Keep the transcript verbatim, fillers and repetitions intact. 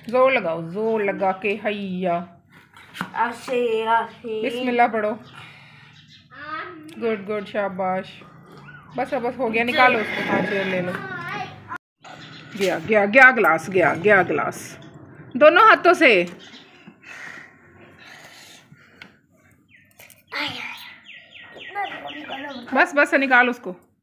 जोर लगाओ, जोर लगा के हैया। बिस्मिल्लाह पढ़ो। गुड गुड, शाबाश। बस बस हो गया, निकालो उसको। हाँ चेयर ले लो। गया गया गया गिलास, गया गया गिलास दोनों हाथों से। बस बस निकालो उसको।